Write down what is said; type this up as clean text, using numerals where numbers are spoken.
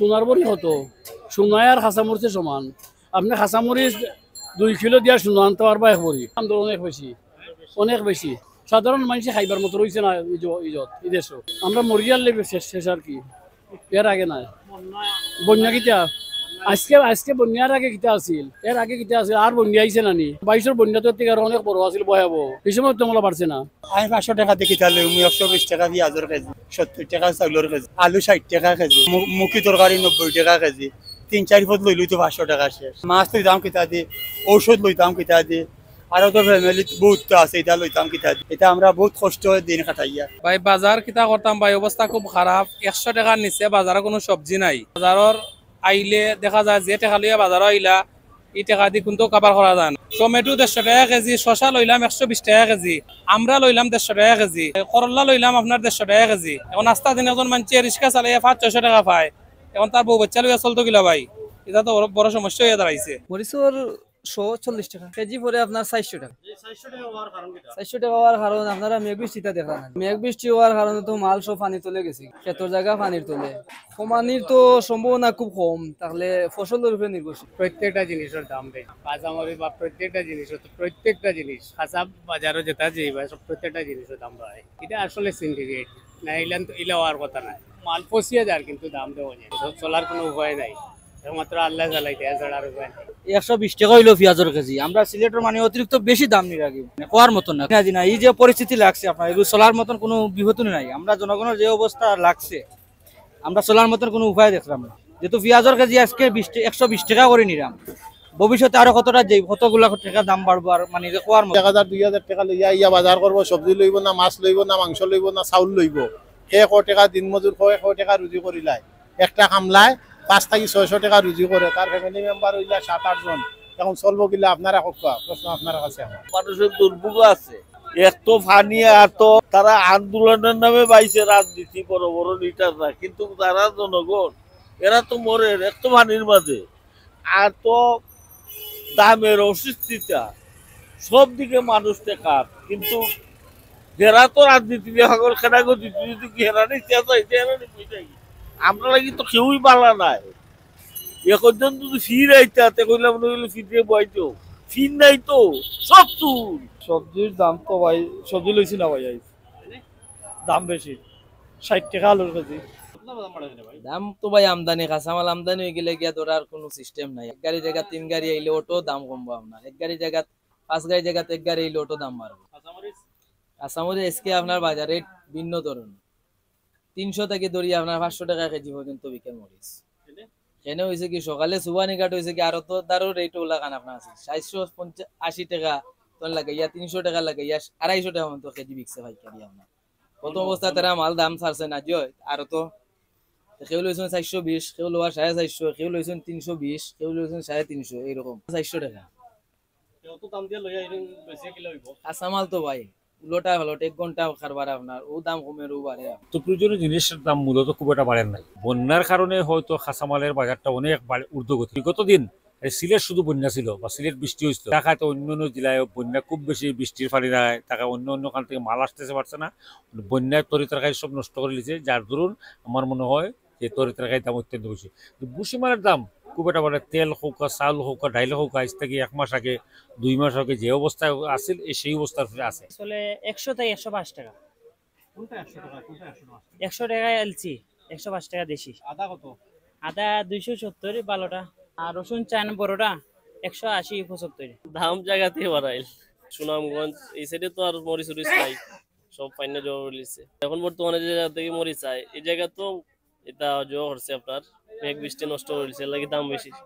সোনার বড়ি কত? সোনায় আর খাঁচামরিচের সমান। আপনি খাঁচামরিচ 2 কিলো দিয়া সোনা আনতে পারবা এক বড়ি। দাম তো অনেক বেশি, অনেক বেশি। সাধারণ মানুষ খাইবার মতো রয়েছে না এই দেশও। আমরা মরিয়ার লেগে শেষ আর কি, এর আগে নাই। বন্যা কিতা আজকে আজকে বন্যার আগে কিতা আছিল, এর আগে কিতা আছিল, আর বন্যা আইছে নানি? 22-এর বন্যা তো থেকে আরো অনেক বড় আছিল, ভয়াবহ। এই সময় তোমরা পারছে না। আমি 500 টাকা দিয়ে কিতালে 120 টাকা পেঁয়াজের কেজি, 70 টাকা চাউলের কেজি, আলু 60 টাকা কেজি, মুখি তরকারি 90 টাকা কেজি। 3-4 ফুট লইলেই তো 500 টাকা শেষ। মাছ লইতাম কিতা দি, ঔষধ লইতাম কিতা দি, আরো তো ফ্যামিলি বহুত আছে, এটা লইতাম কিতা দি। এটা আমরা বহুত কষ্ট দিন কাটাইয়া। ভাই বাজার কিতা করতাম ভাই, অবস্থা খুব খারাপ। 100 টাকার নিচে বাজারে কোনো সবজি নাই। বাজারের আইলে দেখা যায় যে টাকা লইয়া বাজারও আইলা, এই টাকা দিয়ে কিন্তু কাবার করা যায় না। টমেটো 150 টাকা কেজি, শশা লইলাম 120 টাকা কেজি, আমরা লইলাম 150 টাকা কেজি, করলা লইলাম আপনার 150 টাকা কেজি। এখন আস্তা দিন একজন মানুষ রিক্সা চালাইয়া 500-600 টাকা পায়, এখন তার বউ বাচ্চা লইয়া চলতো গিলা ভাই, এটা তো বড় সমস্যা হয়ে দাঁড়াইছে। মরিচর 140 টাকা কেজি, পরে আপনার 400 টাকা। 400 টাকা হওয়ার কারণ আপনারা মেঘ বৃষ্টিটা দেখা না, মেঘ বৃষ্টি হওয়ার কারণে তো মাল সব পানি তলে গেছে, ক্ষেতের জায়গা পানির তলে। কমানির তো সম্ভাবনা খুব কম, তাহলে ফসলের উপরে নির্ভরশীল। প্রত্যেকটা জিনিসের দাম বেশি, কাঁচামরিচ বা প্রত্যেকটা জিনিস কাঁচা বাজারে যেটা যাইবা সব প্রত্যেকটা জিনিসের দাম বাড়ে। এটা আসলে সিন্ডিকেট না, ইলা হওয়ার কথা না। মাল পচিয়ে যায় কিন্তু দাম দেওয়া যায়, চলার কোনো উপায় নাই, একমাত্র আল্লাহ জ্বালাইতে এছাড়া আর উপায় নাই। 120 টাকা হইলো পেঁয়াজের কেজি। আমরা সিলেটের মানে অতিরিক্ত বেশি দাম নিয়ে রাখি, কোয়ার মতন না। এই যে পরিস্থিতি লাগছে আপনার, এগুলো চলার মতন কোনো বিপত্তি নাই। আমরা জনগণের যে অবস্থা লাগছে, আমরা চলার মতন কোনো উপায় দেখলাম না। যেহেতু পেঁয়াজের কেজি আজকে 120 টাকা করে নিলাম, ভবিষ্যতে আরো কতগুলা টাকা দাম বাড়বো, আর মানে কোয়ার মতো। 1000-2000 টাকা লইয়া ইয়া বাজার করবো, সবজি লইব না, মাছ লইব না, মাংস লইব না, চাউল লইব। 100 টাকা দিন মজুর 100 টাকা রুজি করিলায়, একটা কামলায় 500-600 টাকা রুজি করে, তার ফ্যামিলি মেম্বার হইলা 7-8 জন। এখন চলবো গিলা আপনারা প্রশ্ন আপনার কাছে। মানুষের দুর্ভোগ আছে, এত ফানি, এত তারা আন্দোলনের নামে বাইছে রাজনীতি, বড় বড় লিডাররা, কিন্তু তারা জনগণ এরা তো মরে এত ফানির মাঝে। আর তো দামের অস্বস্তিতা, সব দিকে মানুষ টেকার, কিন্তু যারা তো রাজনীতি সকল খেলা গতি হেরানি আমরা লাগি তো কেউই পালা নাই। এখন যদি ফির আইতে কইলাম ফিরে বইতো, ফির নাই তো, সব চুল। সবজির দাম তো ভাই, সবজি লইছি না ভাই, দাম বেশি। 60 টাকা আলুর কেজি। দাম তো ভাই আমদানি, কাঁচামাল আমদানি হয়ে গেলে গিয়া ধরার কোনো সিস্টেম নাই। 1 গাড়ি জায়গা 3 গাড়ি আইলে অটো দাম কমবো আপনার, 1 গাড়ি জায়গা 5 গাড়ি জায়গা 1 গাড়ি আইলে অটো দাম বাড়বে। কাঁচামরিচ আজকে আপনার বাজারে ভিন্ন ধরনের 300 থেকে ধরিয়ে আপনার 500 টাকা কেজি পর্যন্ত বিকেল মরিচ। এনে হয়েছে কি সকালে সুবানি কাট হয়েছে কি, আরো তো তারও রেট ওলা কান আপনার আছে 480 টাকা তোর লাগে, ইয়া 300 টাকা লাগে, ইয়া 250 টাকা মতো কেজি বিকছে ভাই কারি আপনার। প্রথম অবস্থা তারা মাল দাম ছাড়ছে না জয়, আরো তো কেউ লইছেন 420, কেউ লোয়া 450, কেউ লইছেন 320, কেউ লইছেন 350, এইরকম 400 টাকা। কাঁচামাল তো ভাই উলোটা হলো 1 ঘন্টা খারবার আপনার, ও দাম কমে ও বাড়ে। তো প্রয়োজনীয় জিনিসের দাম মূলত খুব একটা বাড়েন নাই। বন্যার কারণে হয়তো কাঁচামালের বাজারটা অনেক ঊর্ধ্বগতি। বিগত দিন সিলেট শুধু বন্যা ছিল বা সিলেট বৃষ্টি হয়েছিল, ঢাকায় তো অন্য অন্য জেলায় বন্যা খুব বেশি, বৃষ্টির ফালি নাই, টাকা অন্য অন্য কান থেকে মাল আসতেছে পারছে না, বন্যায় তরি তরকারি সব নষ্ট করে নিয়েছে। যার দরুন আমার মনে হয় যে তরি তরকারির দাম অত্যন্ত বেশি। ভুসি মালের দাম খুব একটা বাড়ে, তেল হোক, চাউল হোক, ডাইল হোক, আজ থেকে 1 মাস আগে 2 মাস আগে যে অবস্থায় আছিল সেই অবস্থার আছে। আসলে 100 থেকে 105 টাকা। 100 টাকায় এলচি, 105 টাকা দেশি। আদা কত? আদা 270 ভালোটা, আর রসুন চান বড়টা 180-75। দাম জায়গাতেই বাড়াইল। সুনামগঞ্জ এই সাইডে তো আর মরিচ নাই, সব পাইনে জমা রয়েছে। এখন বর্তমানে যে জায়গা থেকে মরিচ চাই, এই জায়গা তো এটা জমা করছে আপনার, মেঘ বৃষ্টি নষ্ট করেছে, লাগে দাম বেশি।